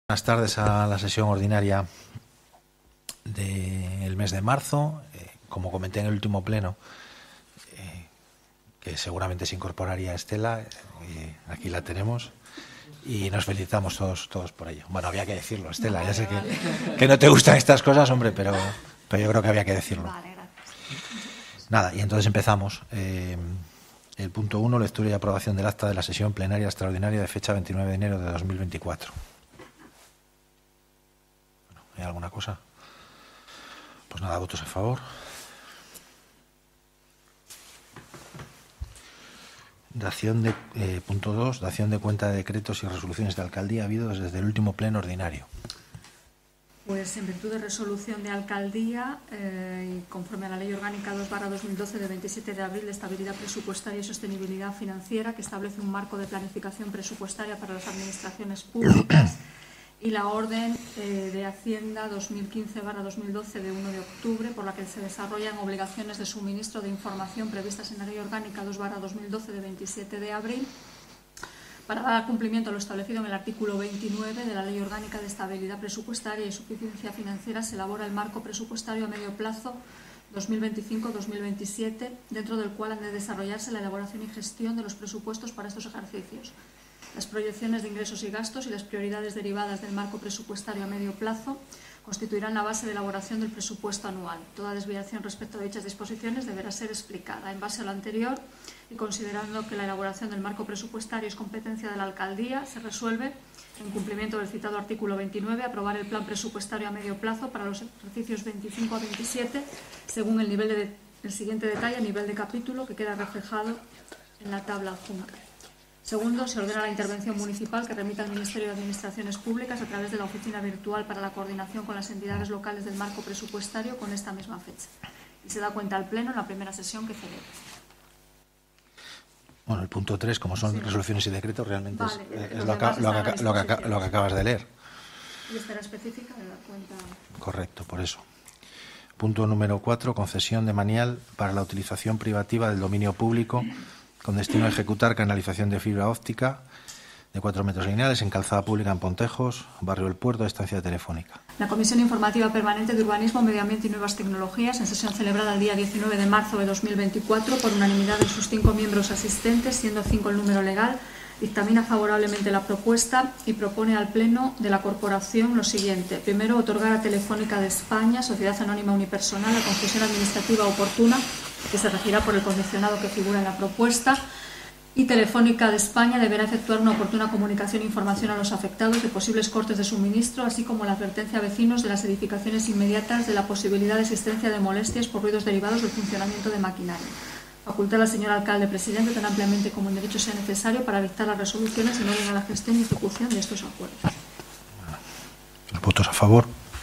Buenas tardes a la sesión ordinaria del mes de marzo. Como comenté en el último pleno, que seguramente se incorporaría Estela, aquí la tenemos y nos felicitamos todos por ello. Bueno, había que decirlo, Estela, ya sé que no te gustan estas cosas, hombre, pero yo creo que había que decirlo. Vale, gracias. Nada, y entonces empezamos. El punto 1, lectura y aprobación del acta de la sesión plenaria extraordinaria de fecha 29 de enero de 2024. ¿Hay alguna cosa? Pues nada, votos a favor. Dación de punto 2, dación de cuenta de decretos y resoluciones de alcaldía habidos desde el último pleno ordinario. Pues en virtud de resolución de alcaldía y conforme a la Ley Orgánica 2/2012 de 27 de abril de Estabilidad Presupuestaria y Sostenibilidad Financiera, que establece un marco de planificación presupuestaria para las administraciones públicas, y la Orden de Hacienda 2015/2012 de 1 de octubre, por la que se desarrollan obligaciones de suministro de información previstas en la Ley Orgánica 2/2012 de 27 de abril, para dar cumplimiento a lo establecido en el artículo 29 de la Ley Orgánica de Estabilidad Presupuestaria y Suficiencia Financiera, se elabora el marco presupuestario a medio plazo 2025-2027, dentro del cual han de desarrollarse la elaboración y gestión de los presupuestos para estos ejercicios. Las proyecciones de ingresos y gastos y las prioridades derivadas del marco presupuestario a medio plazo constituirán la base de elaboración del presupuesto anual. Toda desviación respecto a dichas disposiciones deberá ser explicada. En base a lo anterior, y considerando que la elaboración del marco presupuestario es competencia de la Alcaldía, se resuelve, en cumplimiento del citado artículo 29, aprobar el plan presupuestario a medio plazo para los ejercicios 25 a 27, según el nivel el siguiente detalle, a nivel de capítulo, que queda reflejado en la tabla adjunta. Segundo, se ordena la intervención municipal que remita al Ministerio de Administraciones Públicas a través de la Oficina Virtual para la Coordinación con las entidades locales del marco presupuestario con esta misma fecha. Y se da cuenta al Pleno en la primera sesión que celebra. Bueno, el punto 3, como son resoluciones y decretos, realmente vale, es lo que acabas de leer. Y esta era específica de la cuenta. Correcto, por eso. Punto número 4, concesión de manial para la utilización privativa del dominio público con destino a ejecutar canalización de fibra óptica de 4 metros lineales en calzada pública en Pontejos, barrio El Puerto, estancia telefónica. La Comisión Informativa Permanente de Urbanismo, Medio Ambiente y Nuevas Tecnologías, en sesión celebrada el día 19 de marzo de 2024, por unanimidad de sus 5 miembros asistentes, siendo 5 el número legal, dictamina favorablemente la propuesta y propone al Pleno de la Corporación lo siguiente. Primero, otorgar a Telefónica de España, Sociedad Anónima Unipersonal, la concesión administrativa oportuna, que se regirá por el condicionado que figura en la propuesta, y Telefónica de España deberá efectuar una oportuna comunicación e información a los afectados de posibles cortes de suministro, así como la advertencia a vecinos de las edificaciones inmediatas de la posibilidad de existencia de molestias por ruidos derivados del funcionamiento de maquinaria. Facultar al señor alcalde presidente tan ampliamente como en derecho sea necesario para dictar las resoluciones en orden a la gestión y ejecución de estos acuerdos. ¿Votos a favor?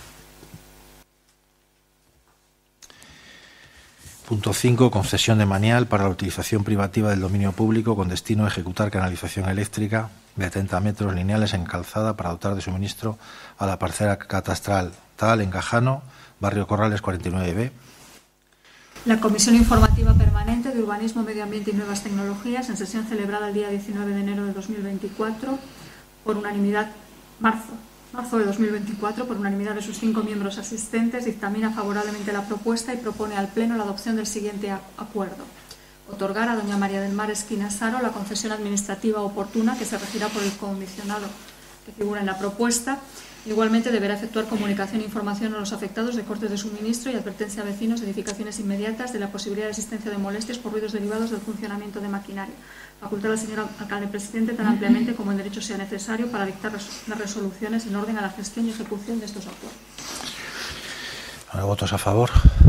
Punto 5, concesión de manial para la utilización privativa del dominio público con destino a ejecutar canalización eléctrica de 30 metros lineales en calzada para dotar de suministro a la parcela catastral tal en Cajano, barrio Corrales 49B. La Comisión Informativa Permanente de Urbanismo, Medio Ambiente y Nuevas Tecnologías, en sesión celebrada el día 19 de enero de 2024, por unanimidad, marzo de 2024, por unanimidad de sus 5 miembros asistentes, dictamina favorablemente la propuesta y propone al Pleno la adopción del siguiente acuerdo. Otorgar a doña María del Mar Esquina Saro la concesión administrativa oportuna, que se regirá por el condicionado que figura en la propuesta. Igualmente deberá efectuar comunicación e información a los afectados de cortes de suministro y advertencia a vecinos de edificaciones inmediatas de la posibilidad de existencia de molestias por ruidos derivados del funcionamiento de maquinaria. Facultar al señor alcalde presidente tan ampliamente como en derecho sea necesario para dictar las resoluciones en orden a la gestión y ejecución de estos acuerdos. Ahora, votos a favor.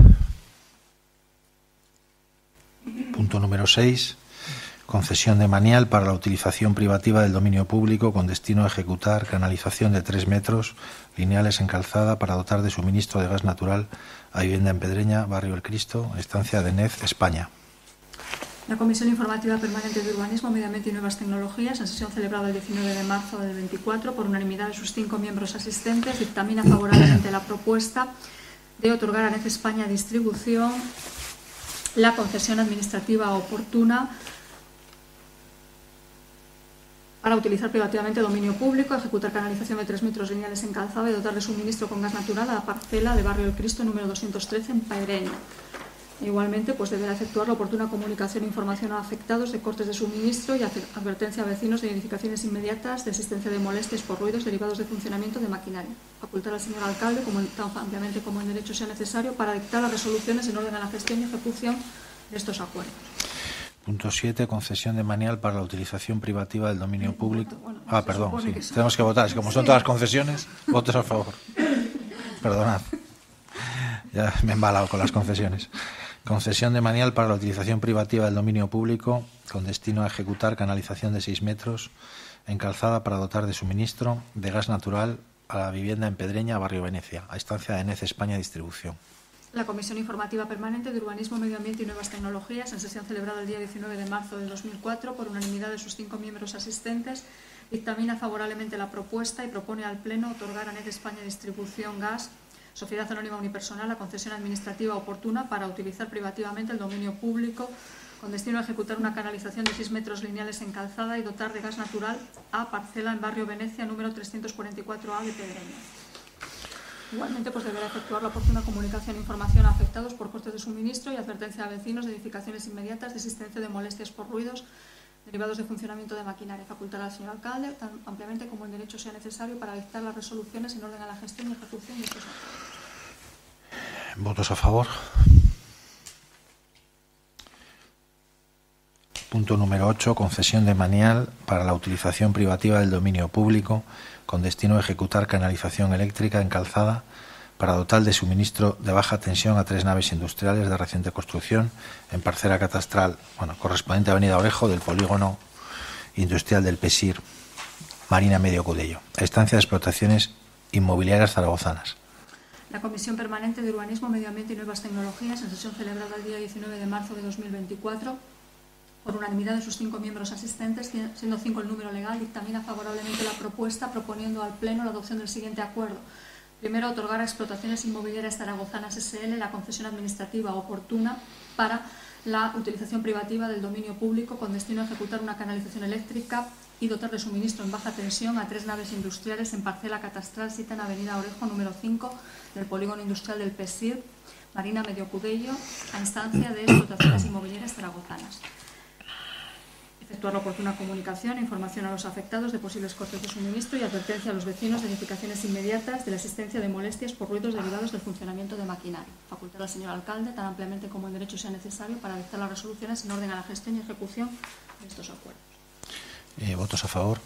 Punto número 6. Concesión de manial para la utilización privativa del dominio público con destino a ejecutar canalización de 3 metros lineales en calzada para dotar de suministro de gas natural a vivienda en Pedreña, barrio El Cristo, estancia de Nez, España. La Comisión Informativa Permanente de Urbanismo, Medio Ambiente y Nuevas Tecnologías, en sesión celebrada el 19 de marzo del 24, por unanimidad de sus 5 miembros asistentes, dictamina favorablemente la propuesta de otorgar a Nez España Distribución la concesión administrativa oportuna para utilizar privativamente dominio público, ejecutar canalización de 3 metros lineales en calzada y dotar de suministro con gas natural a la parcela de Barrio El Cristo número 213 en Pedreña. Igualmente, pues deberá efectuar la oportuna comunicación e información a afectados de cortes de suministro y advertencia a vecinos de edificaciones inmediatas de existencia de molestias por ruidos derivados de funcionamiento de maquinaria. Facultar al señor alcalde, tan ampliamente como en derecho sea necesario, para dictar las resoluciones en orden a la gestión y ejecución de estos acuerdos. Punto 7. Concesión de manial para la utilización privativa del dominio público. Bueno, Perdón, sí. Tenemos que votar. Es que como son todas concesiones, votos a favor. Perdonad. Ya me he embalado con las concesiones. Concesión de manial para la utilización privativa del dominio público con destino a ejecutar canalización de 6 metros en calzada para dotar de suministro de gas natural a la vivienda en Pedreña, Barrio Venecia, a instancia de NEC España Distribución. La Comisión Informativa Permanente de Urbanismo, Medio Ambiente y Nuevas Tecnologías, en sesión celebrada el día 19 de marzo de 2004, por unanimidad de sus 5 miembros asistentes, dictamina favorablemente la propuesta y propone al Pleno otorgar a NEC España Distribución Gas, Sociedad Anónima Unipersonal, la concesión administrativa oportuna para utilizar privativamente el dominio público con destino a ejecutar una canalización de 6 metros lineales en calzada y dotar de gas natural a parcela en Barrio Venecia número 344A de Pedreña. Igualmente, pues deberá efectuar la oportuna comunicación e información a afectados por cortes de suministro y advertencia a vecinos de edificaciones inmediatas de existencia de molestias por ruidos derivados de funcionamiento de maquinaria. Facultar al señor alcalde, tan ampliamente como en derecho sea necesario, para dictar las resoluciones en orden a la gestión y ejecución de estos acuerdos. ¿Votos a favor? Punto número 8. Concesión de manial para la utilización privativa del dominio público con destino a ejecutar canalización eléctrica en calzada para dotar de suministro de baja tensión a 3 naves industriales de reciente construcción en parcela catastral, correspondiente a Avenida Orejo del polígono industrial del PESIR, Marina Medio Cudello, a instancia de explotaciones inmobiliarias zaragozanas. La Comisión Permanente de Urbanismo, Medio Ambiente y Nuevas Tecnologías, en sesión celebrada el día 19 de marzo de 2024, por unanimidad de sus 5 miembros asistentes, siendo 5 el número legal, dictamina favorablemente la propuesta, proponiendo al Pleno la adopción del siguiente acuerdo. Primero, otorgar a Explotaciones Inmobiliarias Zaragozanas S.L. la concesión administrativa oportuna para la utilización privativa del dominio público con destino a ejecutar una canalización eléctrica y dotar de suministro en baja tensión a 3 naves industriales en parcela catastral cita en Avenida Orejo número 5 del polígono industrial del PESIR, Marina Medio Cudello, a instancia de Explotaciones Inmobiliarias Zaragozanas. Efectuar la oportuna comunicación e información a los afectados de posibles cortes de suministro y advertencia a los vecinos de edificaciones inmediatas de la existencia de molestias por ruidos derivados del funcionamiento de maquinaria. Facultar al señor alcalde, tan ampliamente como en derecho sea necesario, para dictar las resoluciones en orden a la gestión y ejecución de estos acuerdos. ¿Votos a favor?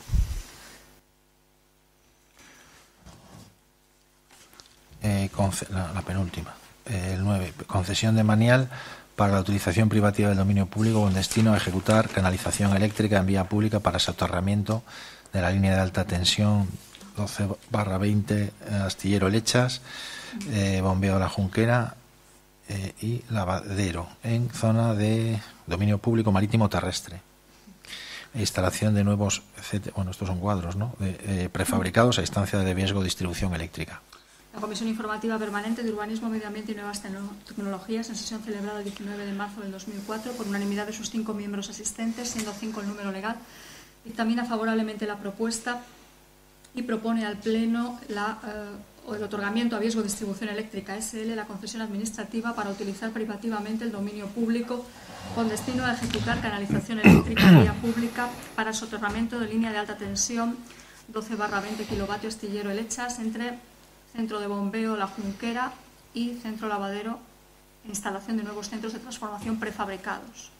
La penúltima. El 9. Concesión de manial para la utilización privativa del dominio público con destino a ejecutar canalización eléctrica en vía pública para soterramiento de la línea de alta tensión 12/20 Astillero Lechas, Bombeo de la Junquera y Lavadero en zona de dominio público marítimo terrestre. Instalación de nuevos, estos son cuadros, ¿no?, prefabricados a instancia de Viesgo Distribución Eléctrica. La Comisión Informativa Permanente de Urbanismo, Medio Ambiente y Nuevas Tecnologías, en sesión celebrada el 19 de marzo del 2004, por unanimidad de sus 5 miembros asistentes, siendo 5 el número legal, dictamina favorablemente la propuesta y propone al Pleno el otorgamiento a Viesgo Distribución Eléctrica S.L. la concesión administrativa para utilizar privativamente el dominio público con destino a ejecutar canalización eléctrica en vía pública para soterramiento de línea de alta tensión 12/20 kilovatios Astillero Lechas entre Centro de Bombeo La Junquera y Centro Lavadero, instalación de nuevos centros de transformación prefabricados.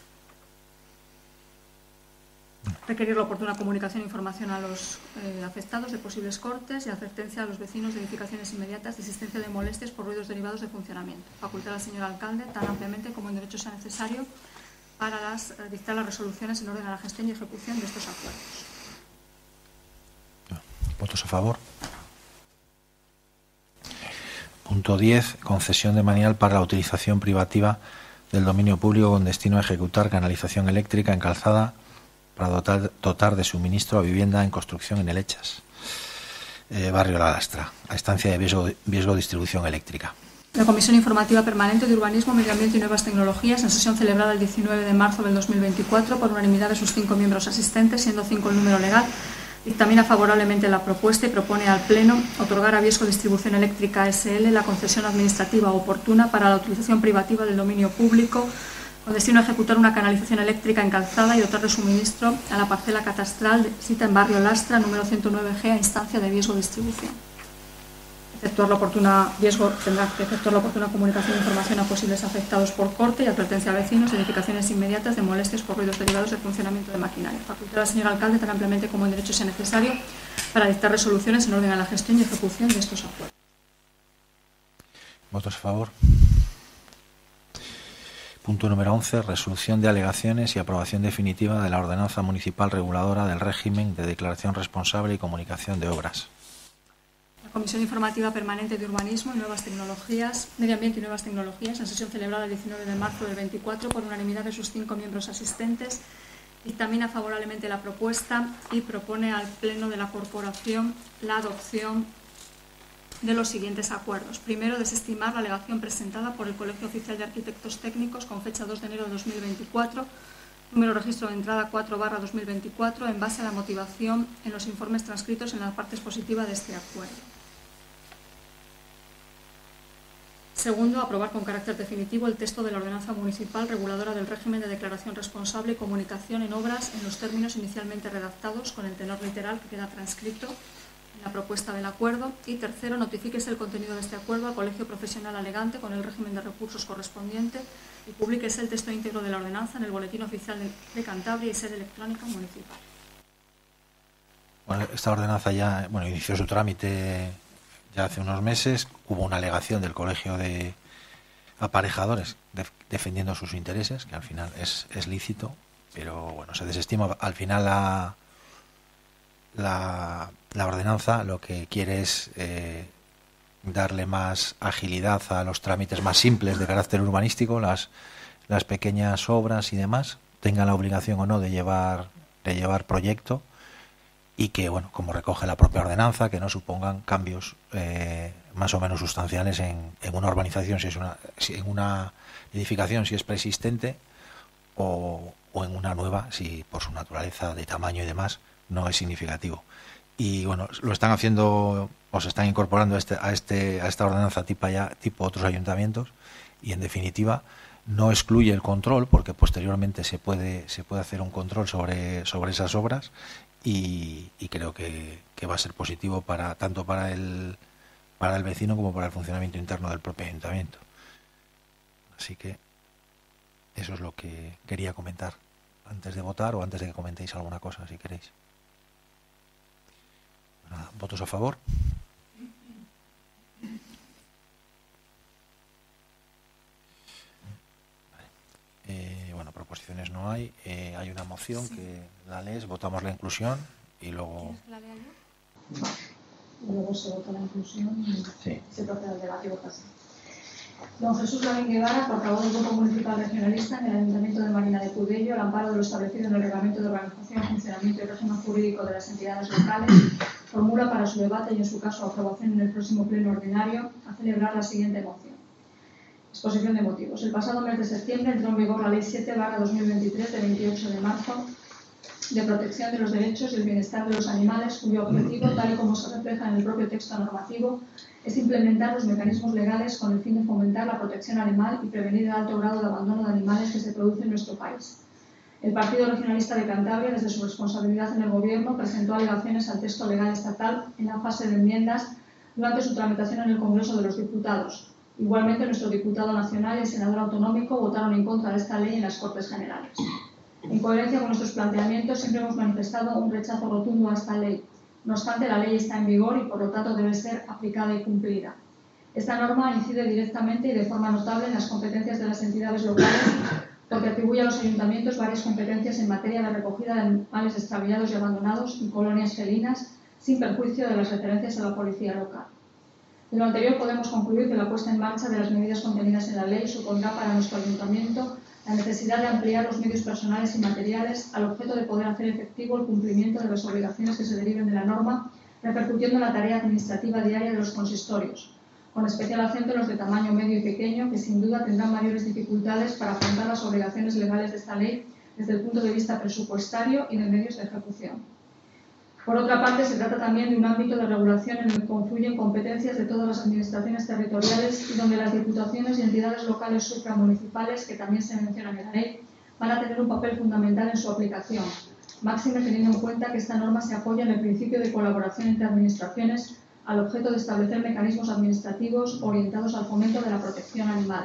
Requerir la oportuna comunicación e información a los afectados de posibles cortes y advertencia a los vecinos de edificaciones inmediatas de existencia de molestias por ruidos derivados de funcionamiento. Facultar al señor alcalde, tan ampliamente como en derecho sea necesario, para dictar las resoluciones en orden a la gestión y ejecución de estos acuerdos. ¿Votos a favor? Punto 10. Concesión de manial para la utilización privativa del dominio público con destino a ejecutar canalización eléctrica en calzada para dotar de suministro a vivienda en construcción en Elechas, Barrio La Lastra, a instancia de Viesgo Distribución Eléctrica. La Comisión Informativa Permanente de Urbanismo, Medio Ambiente y Nuevas Tecnologías, en sesión celebrada el 19 de marzo del 2024, por unanimidad de sus 5 miembros asistentes, siendo 5 el número legal, dictamina favorablemente la propuesta y propone al Pleno otorgar a Viesgo Distribución Eléctrica S.L. la concesión administrativa oportuna para la utilización privativa del dominio público con destino a ejecutar una canalización eléctrica en Calzada y dotar de suministro a la parcela catastral cita en barrio Lastra, número 109G, a instancia de Viesgo Distribución. Viesgo tendrá que efectuar la oportuna comunicación e información a posibles afectados por corte y advertencia a vecinos, edificaciones inmediatas de molestias por ruidos derivados del funcionamiento de maquinaria. Facultar al señor alcalde tan ampliamente como en derecho sea necesario para dictar resoluciones en orden a la gestión y ejecución de estos acuerdos. ¿Votos a favor? Punto número 11. Resolución de alegaciones y aprobación definitiva de la Ordenanza Municipal Reguladora del Régimen de Declaración Responsable y Comunicación de Obras. La Comisión Informativa Permanente de Urbanismo y Nuevas Tecnologías, Medio Ambiente y Nuevas Tecnologías, en sesión celebrada el 19 de marzo del 24, por unanimidad de sus 5 miembros asistentes, dictamina favorablemente la propuesta y propone al Pleno de la Corporación la adopción de los siguientes acuerdos. Primero, desestimar la alegación presentada por el Colegio Oficial de Arquitectos Técnicos con fecha 2 de enero de 2024, número registro de entrada 4/2024, en base a la motivación en los informes transcritos en la parte expositiva de este acuerdo. Segundo, aprobar con carácter definitivo el texto de la Ordenanza Municipal Reguladora del Régimen de Declaración Responsable y Comunicación en Obras en los términos inicialmente redactados, con el tenor literal que queda transcrito en la propuesta del acuerdo. Y tercero, notifíquese el contenido de este acuerdo al Colegio Profesional alegante con el régimen de recursos correspondiente y publíquese el texto íntegro de la ordenanza en el Boletín Oficial de Cantabria y sede electrónica municipal. Bueno, esta ordenanza ya inició su trámite ya hace unos meses. Hubo una alegación del Colegio de Aparejadores defendiendo sus intereses, que al final es lícito, pero bueno, se desestima. Al final la ordenanza lo que quiere es darle más agilidad a los trámites más simples de carácter urbanístico, las pequeñas obras y demás, tengan la obligación o no de llevar proyecto, y que, bueno, como recoge la propia ordenanza, que no supongan cambios más o menos sustanciales en una urbanización, si en una edificación si es preexistente, o en una nueva si por su naturaleza de tamaño y demás no es significativo. Y bueno, lo están haciendo o se están incorporando a esta ordenanza tipo otros ayuntamientos, y en definitiva no excluye el control, porque posteriormente se puede hacer un control sobre esas obras, y creo que va a ser positivo tanto para el vecino como para el funcionamiento interno del propio ayuntamiento. Así que eso es lo que quería comentar antes de votar, o antes de que comentéis alguna cosa, si queréis. Nada, ¿votos a favor? Bueno, proposiciones no hay. Hay una moción que la lees, votamos la inclusión y luego... ¿Quieres que la lea yo? Vale. Luego se vota la inclusión y se procede al debate y votación. Don Jesús Lavín Guevara, portavoz del Grupo Municipal Regionalista en el Ayuntamiento de Marina de Cudello, al amparo de lo establecido en el Reglamento de Organización, Funcionamiento y Régimen Jurídico de las entidades locales, formula para su debate y, en su caso, aprobación en el próximo pleno ordinario, a celebrar la siguiente moción. Exposición de motivos. El pasado mes de septiembre entró en vigor la Ley 7/2023 de 28 de marzo de protección de los derechos y el bienestar de los animales, cuyo objetivo, tal y como se refleja en el propio texto normativo, es implementar los mecanismos legales con el fin de fomentar la protección animal y prevenir el alto grado de abandono de animales que se produce en nuestro país. El Partido Regionalista de Cantabria, desde su responsabilidad en el Gobierno, presentó alegaciones al texto legal estatal en la fase de enmiendas durante su tramitación en el Congreso de los Diputados. Igualmente, nuestro diputado nacional y el senador autonómico votaron en contra de esta ley en las Cortes Generales. En coherencia con nuestros planteamientos, siempre hemos manifestado un rechazo rotundo a esta ley. No obstante, la ley está en vigor y, por lo tanto, debe ser aplicada y cumplida. Esta norma incide directamente y de forma notable en las competencias de las entidades locales, porque atribuye a los ayuntamientos varias competencias en materia de recogida de animales extraviados y abandonados en colonias felinas, sin perjuicio de las referencias a la policía local. De lo anterior, podemos concluir que la puesta en marcha de las medidas contenidas en la ley supondrá para nuestro ayuntamiento la necesidad de ampliar los medios personales y materiales al objeto de poder hacer efectivo el cumplimiento de las obligaciones que se deriven de la norma, repercutiendo en la tarea administrativa diaria de los consistorios, con especial acento en los de tamaño medio y pequeño, que sin duda tendrán mayores dificultades para afrontar las obligaciones legales de esta ley desde el punto de vista presupuestario y de medios de ejecución. Por otra parte, se trata también de un ámbito de regulación en el que confluyen competencias de todas las administraciones territoriales y donde las diputaciones y entidades locales supramunicipales, que también se mencionan en la ley, van a tener un papel fundamental en su aplicación, máxime teniendo en cuenta que esta norma se apoya en el principio de colaboración entre administraciones al objeto de establecer mecanismos administrativos orientados al fomento de la protección animal.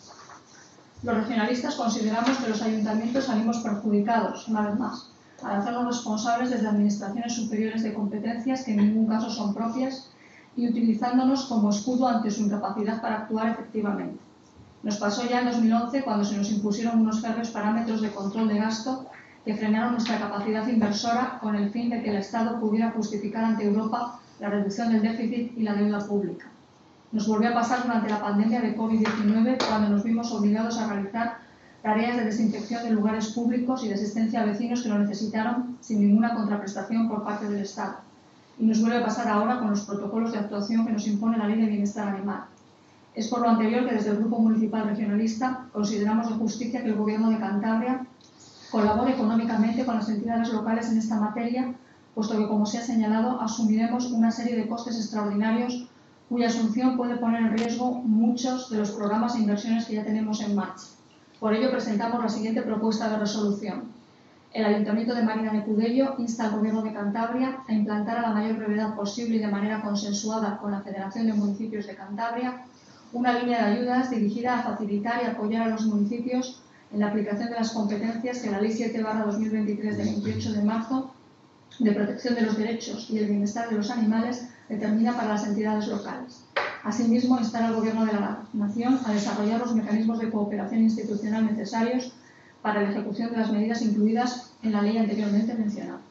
Los regionalistas consideramos que los ayuntamientos salimos perjudicados, una vez más, al hacernos responsables desde administraciones superiores de competencias que en ningún caso son propias y utilizándonos como escudo ante su incapacidad para actuar efectivamente. Nos pasó ya en 2011 cuando se nos impusieron unos férreos parámetros de control de gasto que frenaron nuestra capacidad inversora con el fin de que el Estado pudiera justificar ante Europa la reducción del déficit y la deuda pública. Nos volvió a pasar durante la pandemia de COVID-19 cuando nos vimos obligados a realizar tareas de desinfección de lugares públicos y de asistencia a vecinos que lo necesitaron sin ninguna contraprestación por parte del Estado. Y nos vuelve a pasar ahora con los protocolos de actuación que nos impone la Ley de Bienestar Animal. Es por lo anterior que desde el Grupo Municipal Regionalista consideramos de justicia que el Gobierno de Cantabria colabore económicamente con las entidades locales en esta materia, puesto que, como se ha señalado, asumiremos una serie de costes extraordinarios cuya asunción puede poner en riesgo muchos de los programas e inversiones que ya tenemos en marcha. Por ello, presentamos la siguiente propuesta de resolución. El Ayuntamiento de Marina de Cudello insta al Gobierno de Cantabria a implantar a la mayor brevedad posible y de manera consensuada con la Federación de Municipios de Cantabria una línea de ayudas dirigida a facilitar y apoyar a los municipios en la aplicación de las competencias que la Ley 7/2023 de 28 de marzo de protección de los derechos y el bienestar de los animales determina para las entidades locales. Asimismo, instar al Gobierno de la Nación a desarrollar los mecanismos de cooperación institucional necesarios para la ejecución de las medidas incluidas en la ley anteriormente mencionada.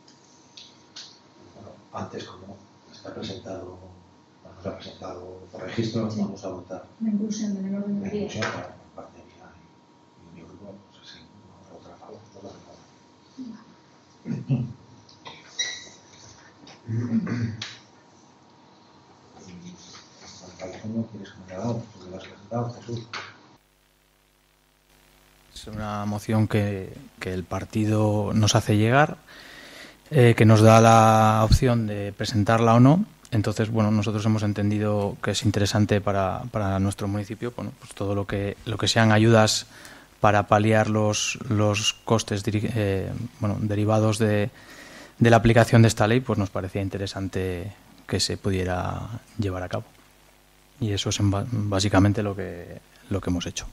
Bueno, antes, como está presentado, nos ha presentado por registro, sí, vamos a votar la inclusión en el orden del día. Por parte mía y mi grupo, pues sí, vamos a votar a favor. ¿Quieres comentar algo sobre lo que has presentado, Jesús? Es una moción que el partido nos hace llegar, que nos da la opción de presentarla o no. Entonces, bueno, nosotros hemos entendido que es interesante para nuestro municipio, bueno, pues todo lo que sean ayudas para paliar los costes derivados de la aplicación de esta ley, pues nos parecía interesante que se pudiera llevar a cabo. Y eso es básicamente lo que hemos hecho.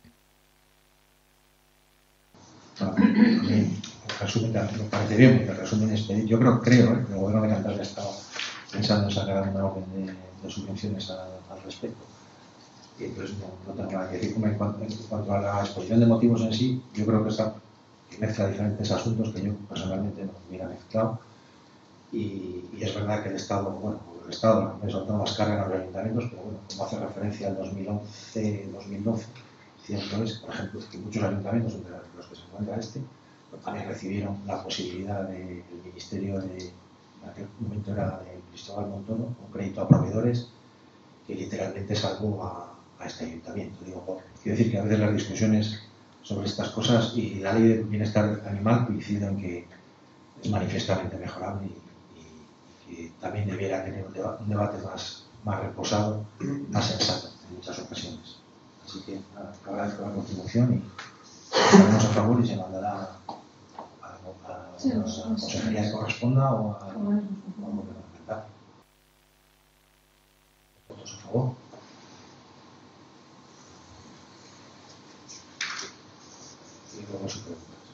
El resumen me parece bien, porque el resumen es pedir. Yo creo que el Gobierno de Cantabria ha estado pensando en sacar una orden de subvenciones al respecto. Y entonces no tengo nada que decir. En cuanto a la exposición de motivos en sí, yo creo que mezcla diferentes asuntos que yo personalmente no hubiera mezclado. Y es verdad que el Estado, las autónomas cargan a los ayuntamientos, pero bueno, como hace referencia al 2011-2012, cierto es, por ejemplo, que muchos ayuntamientos, entre los que se encuentra pues también recibieron la posibilidad del Ministerio en aquel momento era de Cristóbal Montoro, un crédito a proveedores que literalmente salvó a este ayuntamiento. Quiero decir que a veces las discusiones sobre estas cosas y la ley de bienestar animal coinciden en que es manifiestamente mejorable y que también debiera tener un debate más reposado, más sensato en muchas ocasiones. Así que agradezco la contribución y estaremos a favor y se mandará a la consejería que corresponda o a gobierno de Cantabria. ¿Votos a favor? Y luego sus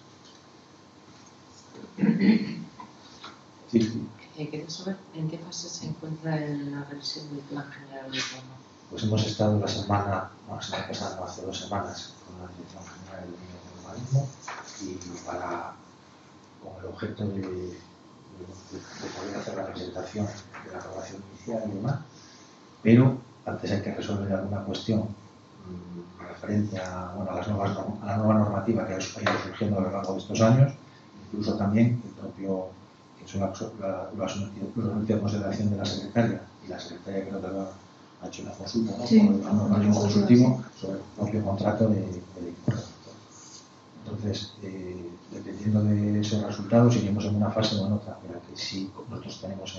preguntas. Sí. Quería saber en qué fase se encuentra la revisión del Plan General de Urbanismo. Pues hemos estado la semana pasada, hace 2 semanas, con la Dirección General de Urbanismo y con el objeto de poder hacer la presentación de la aprobación inicial y demás, pero antes hay que resolver alguna cuestión referente a la nueva normativa que ha ido surgiendo a lo largo de estos años, incluso también el propio, que es lo ha sometido a consideración de la secretaria, y la secretaria creo que lo ha ha hecho una consulta, ¿no? Sí. Por el organismo consultivo sobre el propio contrato de incorporación. Entonces, dependiendo de esos resultados, iremos en una fase o en otra, pero que sí nosotros tenemos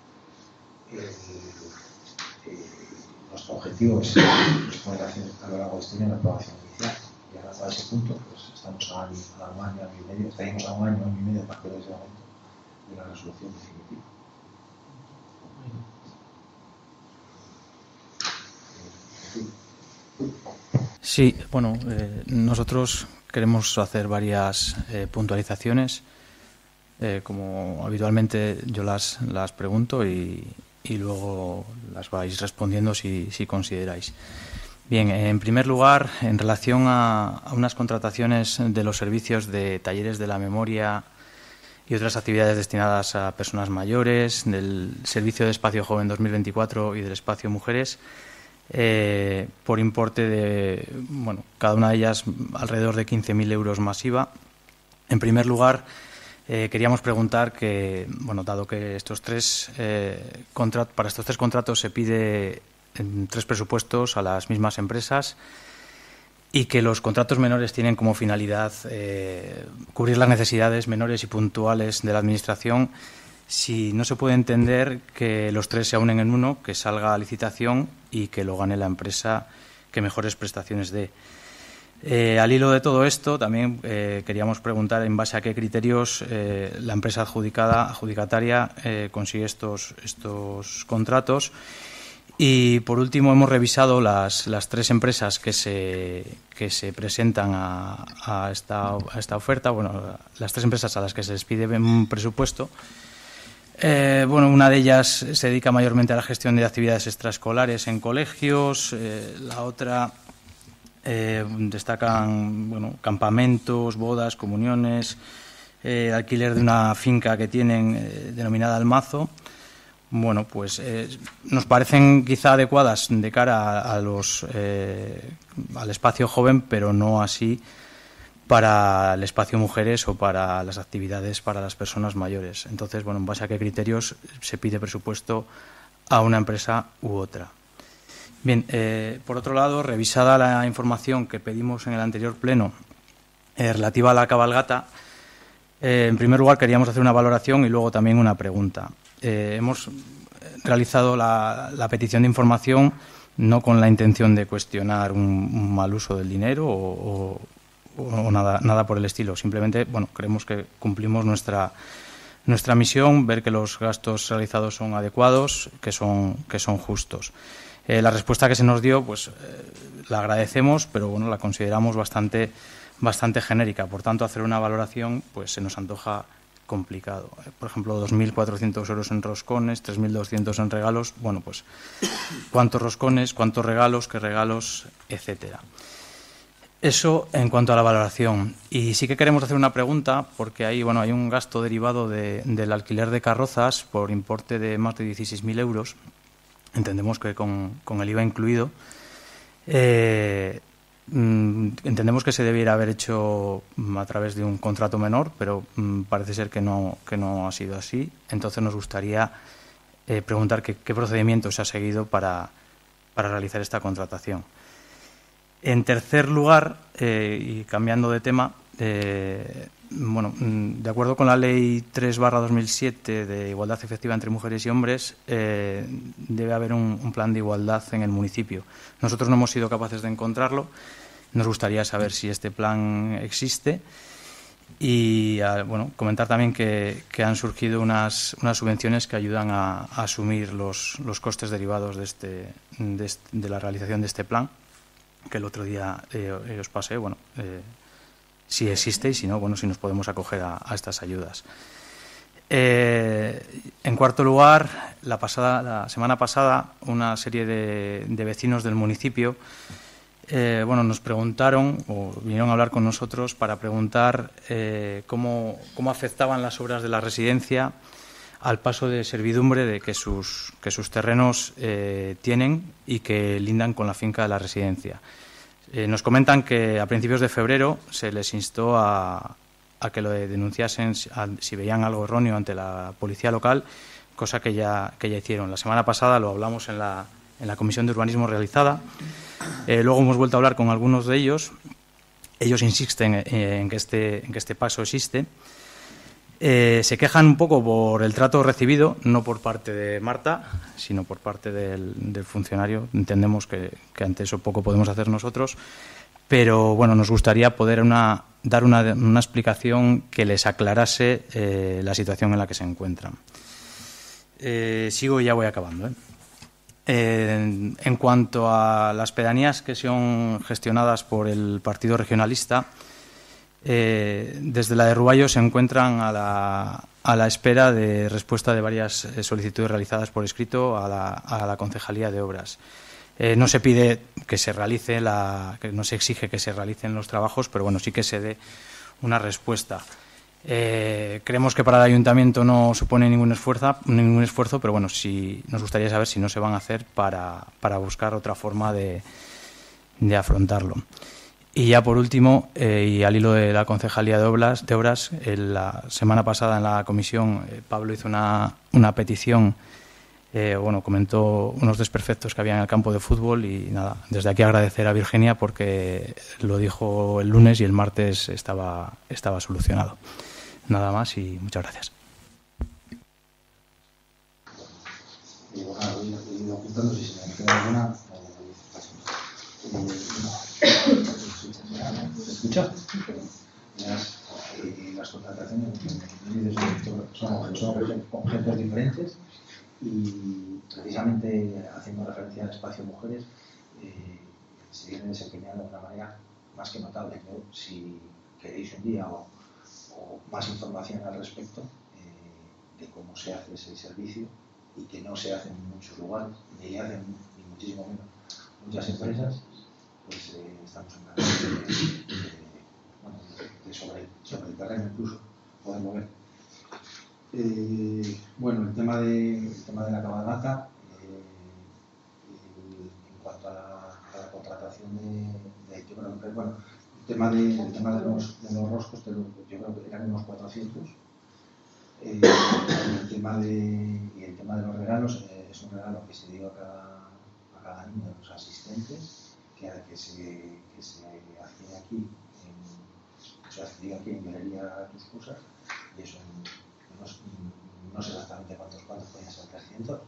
nuestro objetivo es poder hacer a lo largo de este año la aprobación inicial. Y ahora a ese punto, pues estamos a un año y medio, estaríamos a un año y medio a partir de ese momento de la resolución definitiva. Sí, bueno, nosotros queremos hacer varias puntualizaciones. Como habitualmente yo las pregunto y luego las vais respondiendo si consideráis. Bien, en primer lugar, en relación a unas contrataciones de los servicios de talleres de la memoria y otras actividades destinadas a personas mayores, del Servicio de Espacio Joven 2024 y del Espacio Mujeres, por importe de, bueno, cada una de ellas alrededor de 15.000 euros más IVA. En primer lugar, queríamos preguntar que, bueno, dado que para estos tres contratos se pide en 3 presupuestos a las mismas empresas y que los contratos menores tienen como finalidad cubrir las necesidades menores y puntuales de la Administración, si no se puede entender que los 3 se unen en uno, que salga a licitación y que lo gane la empresa que mejores prestaciones dé. Al hilo de todo esto, también queríamos preguntar en base a qué criterios la empresa adjudicataria consigue estos contratos. Y, por último, hemos revisado las 3 empresas que se presentan a esta oferta, bueno, las 3 empresas a las que se les pide un presupuesto. Bueno, una de ellas se dedica mayormente a la gestión de actividades extraescolares en colegios, la otra destacan, bueno, campamentos, bodas, comuniones, alquiler de una finca que tienen denominada El Mazo. Bueno, pues nos parecen quizá adecuadas de cara al espacio joven, pero no así para el espacio mujeres o para las actividades para las personas mayores. Entonces, bueno, en base a qué criterios se pide presupuesto a una empresa u otra. Bien, por otro lado, revisada la información que pedimos en el anterior pleno relativa a la cabalgata, en primer lugar queríamos hacer una valoración y luego también una pregunta. Hemos realizado la petición de información no con la intención de cuestionar un mal uso del dinero o nada por el estilo. Simplemente, bueno, creemos que cumplimos nuestra misión, ver que los gastos realizados son adecuados, que son justos. La respuesta que se nos dio, pues la agradecemos, pero bueno, la consideramos bastante genérica. Por tanto, hacer una valoración, pues se nos antoja complicado. Por ejemplo, 2.400 euros en roscones, 3.200 en regalos. Bueno, pues cuántos roscones, cuántos regalos, qué regalos, etcétera. Eso en cuanto a la valoración. Y sí que queremos hacer una pregunta, porque hay un gasto derivado del alquiler de carrozas por importe de más de 16.000 euros. Entendemos que con el IVA incluido. Entendemos que se debiera haber hecho a través de un contrato menor, pero parece ser que no ha sido así. Entonces nos gustaría preguntar qué procedimiento se ha seguido para realizar esta contratación. En tercer lugar, y cambiando de tema, de acuerdo con la Ley 3/2007 de igualdad efectiva entre mujeres y hombres, debe haber un plan de igualdad en el municipio. Nosotros no hemos sido capaces de encontrarlo. Nos gustaría saber si este plan existe y comentar también que han surgido unas subvenciones que ayudan a asumir los costes derivados de la realización de este plan, que el otro día os pasé, si existe y si no, si nos podemos acoger a estas ayudas. En cuarto lugar, la semana pasada, una serie de vecinos del municipio nos preguntaron o vinieron a hablar con nosotros para preguntar cómo afectaban las obras de la residencia al paso de servidumbre de que sus terrenos tienen y que lindan con la finca de la residencia. Nos comentan que a principios de febrero se les instó a que lo denunciasen si veían algo erróneo ante la policía local, cosa que ya hicieron. La semana pasada lo hablamos en la la Comisión de Urbanismo realizada. Luego hemos vuelto a hablar con algunos de ellos. Ellos insisten en que este paso existe. Se quejan un poco por el trato recibido, no por parte de Marta, sino por parte del funcionario. Entendemos que ante eso poco podemos hacer nosotros, pero bueno, nos gustaría poder dar una explicación que les aclarase la situación en la que se encuentran. Sigo y ya voy acabando. En cuanto a las pedanías que son gestionadas por el Partido Regionalista, desde la de Ruballo se encuentran a la espera de respuesta de varias solicitudes realizadas por escrito a la Concejalía de Obras. No se pide que se realice, que no se exige que se realicen los trabajos, pero bueno, sí que se dé una respuesta. Creemos que para el Ayuntamiento no supone ningún esfuerzo, pero bueno, sí nos gustaría saber si no se van a hacer para buscar otra forma de afrontarlo. Y ya por último, y al hilo de la Concejalía de Obras, la semana pasada en la comisión Pablo hizo una petición, comentó unos desperfectos que había en el campo de fútbol y nada, desde aquí agradecer a Virginia porque lo dijo el lunes y el martes estaba solucionado. Nada más y muchas gracias. ¿Se escucha? Las contrataciones son objetos diferentes y precisamente haciendo referencia al espacio mujeres se viene desempeñando de una manera más que notable. Yo, si queréis un día o más información al respecto de cómo se hace ese servicio y que no se hace en muchos lugares, ni hacen ni muchísimo menos muchas empresas, pues estamos encantados de sobre el terreno incluso podemos ver. El tema de la cabalgata, en cuanto a la contratación yo creo que el tema de los roscos, yo creo que eran unos 400. El tema de los regalos es un regalo que se dio a cada niño de los asistentes, que se hacía aquí en Galería Tus Cosas, y eso no sé exactamente cuántos podían ser, 300.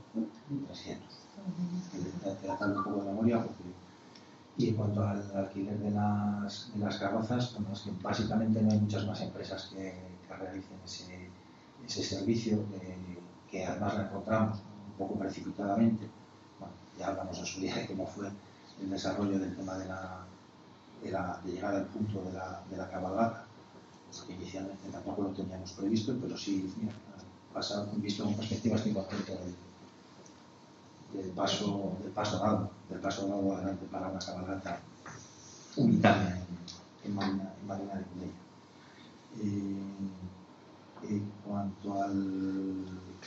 Tratando un poco de memoria, y en cuanto al alquiler de las carrozas, bueno, es que básicamente no hay muchas más empresas que realicen ese servicio, que además la encontramos un poco precipitadamente. Bueno, ya hablamos en su día de cómo fue el desarrollo del tema de llegar al punto de la cabalgata, porque inicialmente tampoco lo teníamos previsto, pero sí, visto con perspectiva, estoy contento del paso dado adelante para una cabalgata unitaria en Marina de Cudella. En cuanto al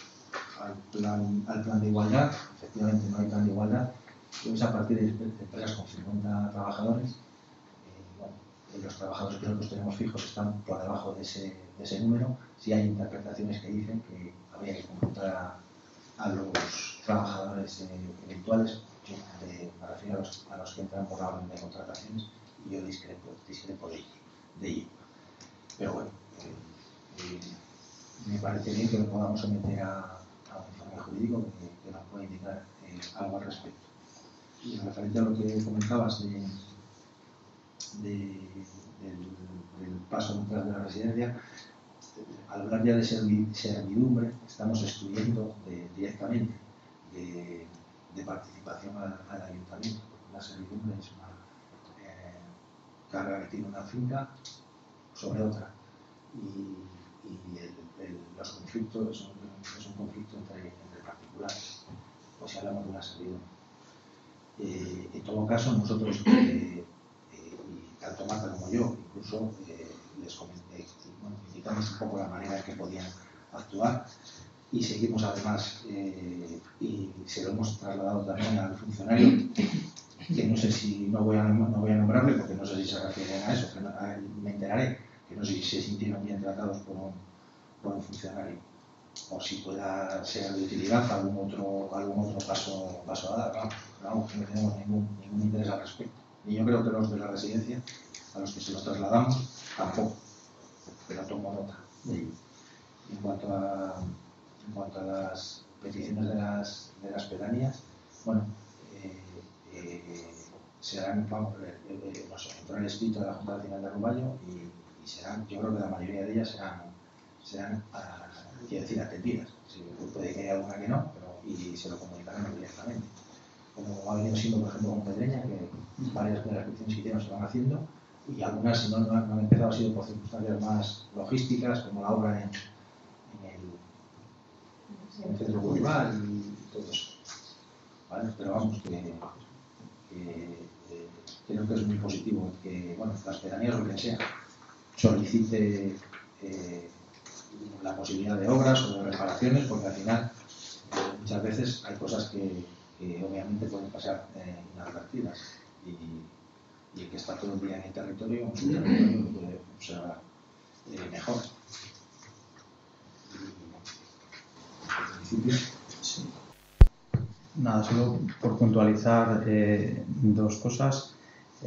plan de igualdad, efectivamente no hay plan de igualdad. Es a partir de empresas con 50 trabajadores. Los trabajadores que nosotros tenemos fijos están por debajo de ese número. Sí hay interpretaciones que dicen que habría que computar a los trabajadores eventuales. Me refiero a los que entran por la orden de contrataciones, y yo discrepo de ello. Pero bueno, me parece bien que lo podamos someter a un informe jurídico que nos pueda indicar algo al respecto. Y en referente a lo que comentabas del paso detrás de la residencia, al hablar ya de servidumbre, estamos excluyendo directamente de participación al ayuntamiento, porque la servidumbre es una carga que tiene una finca sobre otra, y los conflictos es un conflicto entre particulares, pues si hablamos de una servidumbre. En todo caso, nosotros, tanto Marta como yo, incluso les comenté, indicamos un poco la manera en que podían actuar, y seguimos además, y se lo hemos trasladado también al funcionario, que no sé si, no voy a nombrarle porque no sé si se refieren a eso, me enteraré, que no sé si se sintieron bien tratados por un funcionario, o si pueda ser de utilidad algún otro paso a dar. vamos, no tenemos ningún interés al respecto. Y yo creo que los de la residencia, a los que se los trasladamos, tampoco, pero tomo nota de ello. En cuanto a las peticiones de las pedanías, bueno, serán, vamos, entró el escrito de la Junta Nacional de Ruballo y serán, yo creo que la mayoría de ellas serán quiero decir, atendidas. Sí, puede que haya alguna que no, y se lo comunicarán directamente. Como ha venido siendo, por ejemplo, con Pedreña, que varias de las peticiones que hicieron se van haciendo, y algunas, si no han empezado, ha sido por circunstancias más logísticas, como la obra en el centro cultural y todo eso. ¿Vale? Pero vamos, creo que es muy positivo que, bueno, las pedanías o quien sea solicite la posibilidad de obras o de reparaciones, porque al final muchas veces hay cosas que obviamente pueden pasar inadvertidas y el que está todo el día en el territorio, en su territorio, lo puede observar mejor. En principio, sí. Nada, solo por puntualizar dos cosas.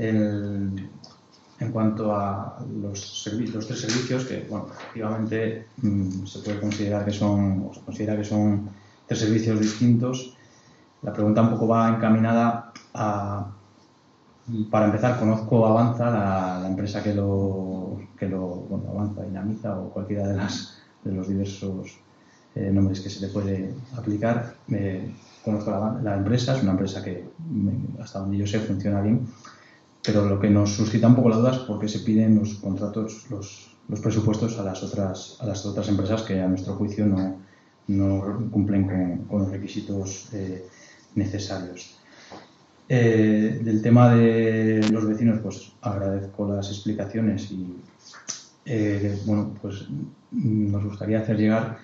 En cuanto a los tres servicios, que bueno, efectivamente se puede considerar que son, o se considera que son tres servicios distintos. La pregunta un poco va encaminada a, para empezar, conozco Avanza, la empresa que lo bueno, Avanza, Dinamiza o cualquiera de los diversos nombres que se le puede aplicar. Conozco la empresa, es una empresa que hasta donde yo sé funciona bien. Pero lo que nos suscita un poco la duda es por qué se piden los contratos, los presupuestos a las otras empresas que a nuestro juicio no cumplen con los requisitos necesarios. Del tema de los vecinos, pues agradezco las explicaciones y bueno, pues nos gustaría hacer llegar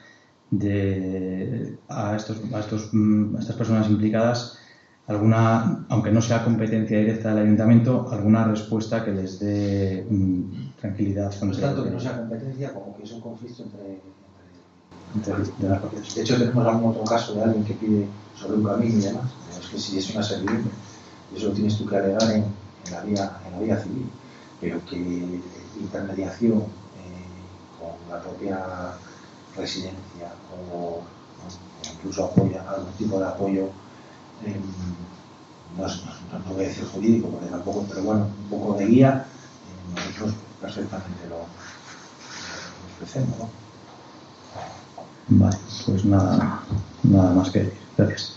a estas personas implicadas alguna, aunque no sea competencia directa del ayuntamiento, alguna respuesta que les dé tranquilidad. No es tanto que no sea competencia como que es un conflicto entre las partes. De hecho, tenemos algún otro caso de alguien que pide sobre un camino y demás. Pero es que si es una servidumbre, eso lo tienes tú que alegar en la vía civil. Pero que intermediación con la propia residencia o incluso algún tipo de apoyo, no voy a decir jurídico, porque tampoco, pero bueno, un poco de guía, nosotros perfectamente lo ofrecemos, ¿no? Vale, pues nada más que decir. Gracias.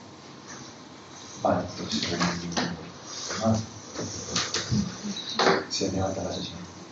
Vale, pues nada. Se levanta la sesión.